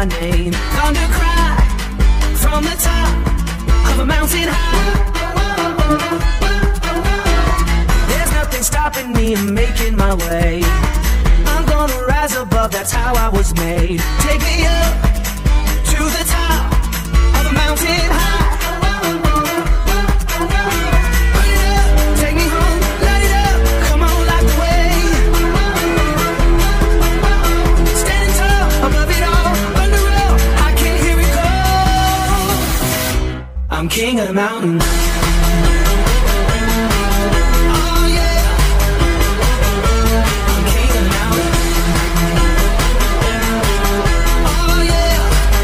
my name. Thunder cry from the top of a mountain high. There's nothing stopping me and making my way. I'm gonna rise above, that's how I was made. Take me up to the top of a mountain high. I'm king of the mountain. Oh yeah, I'm king of the mountain. Oh yeah,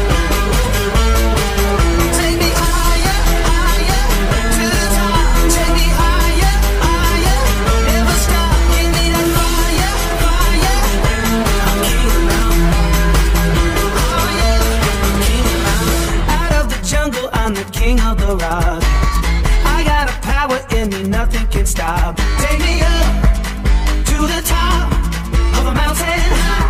take me higher, higher to the top. Take me higher, higher, never stop. Give me that fire, fire. I'm king of the mountain. Oh yeah, I'm king of the mountain. Out of the jungle, I'm the king of the rock. I got a power in me, nothing can stop. Take me up to the top of a mountain high.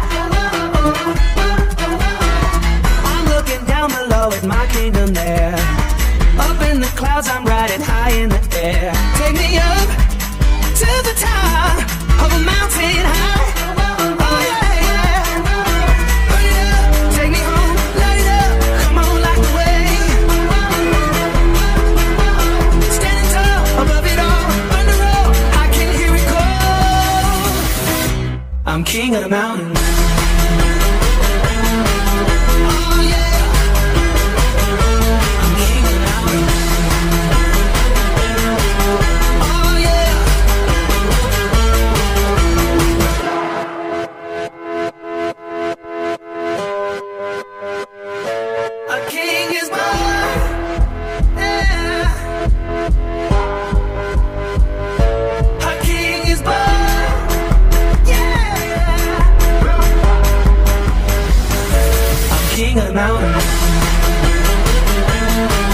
I'm looking down below at my kingdom there. Up in the clouds, I'm riding high in the air. Take me up to the top of a mountain high. Oh yeah, yeah. Burn it up, take me home, light it up. Come on, light the way. I'm king of the mountain. Oh yeah, I'm king of the mountain. Oh yeah. A king is born. Yeah. A king is born. King of the mountain.